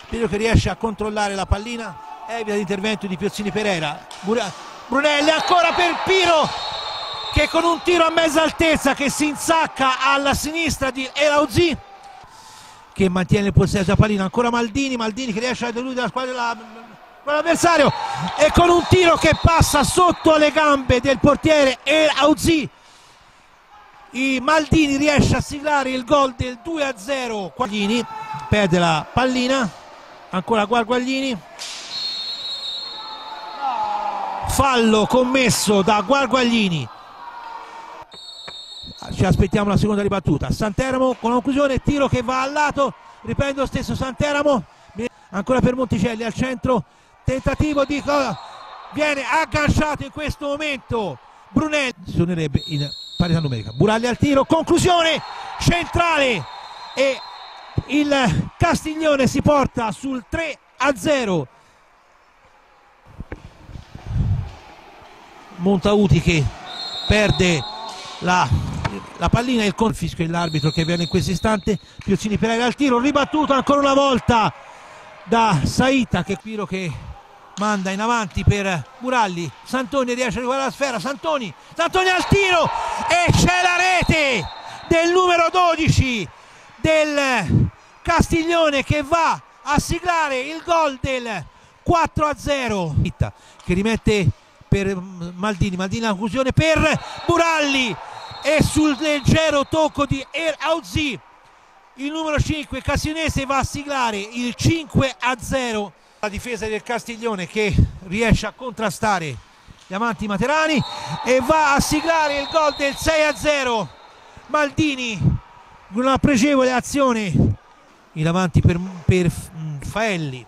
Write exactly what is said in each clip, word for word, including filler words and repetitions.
Pirro che riesce a controllare la pallina, evita l'intervento di Piozzini Pereira. Brunelli ancora per Pirro che con un tiro a mezza altezza che si insacca alla sinistra di Elauzzi, che mantiene il possesso della pallina. Ancora Maldini, Maldini che riesce a deludere la squadra dell'avversario e con un tiro che passa sotto le gambe del portiere Elauzzi, i Maldini riesce a siglare il gol del due a zero. Guagliini perde la pallina, ancora Guarguaglini, fallo commesso da Guarguaglini. Ci aspettiamo la seconda ribattuta. Santeramo con la conclusione, tiro che va al lato, riprende lo stesso Santeramo, ancora per Monticelli al centro, tentativo di viene agganciato in questo momento Brunelli, suonerebbe in parità numerica. Buralli al tiro, conclusione centrale e il Castiglione si porta sul tre a zero. Montauti che perde la, la pallina, il confisco l'arbitro che viene in questo istante. Piozzini Pereira al tiro, ribattuto ancora una volta da Saita, che Pirro che manda in avanti per Buralli. Santoni riesce a riguardare la sfera, Santoni, Santoni al tiro e c'è la rete del numero dodici del Castiglione che va a siglare il gol del quattro a zero, che rimette per Maldini, Maldini la conclusione per Buralli e sul leggero tocco di Elauzzi il numero cinque castiglionese va a siglare il cinque a zero. La difesa del Castiglione che riesce a contrastare gli amanti materani e va a siglare il gol del sei a zero. Maldini, una pregevole azione in avanti per, per Faelli,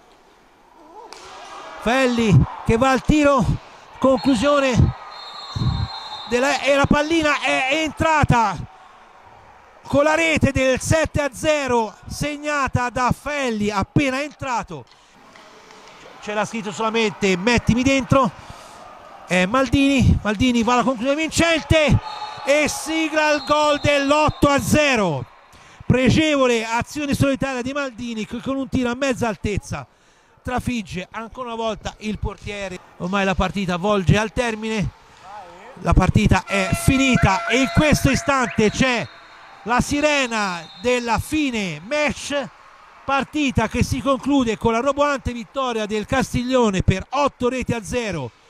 Faelli che va al tiro, conclusione della, e la pallina è entrata con la rete del sette a zero segnata da Faelli appena entrato. C'era scritto solamente mettimi dentro. è Maldini, Maldini va alla conclusione vincente e sigla il gol dell'otto a zero. Pregevole azione solitaria di Maldini che con un tiro a mezza altezza trafigge ancora una volta il portiere. Ormai la partita volge al termine, la partita è finita e in questo istante c'è la sirena della fine match, partita che si conclude con la roboante vittoria del Castiglione per otto reti a zero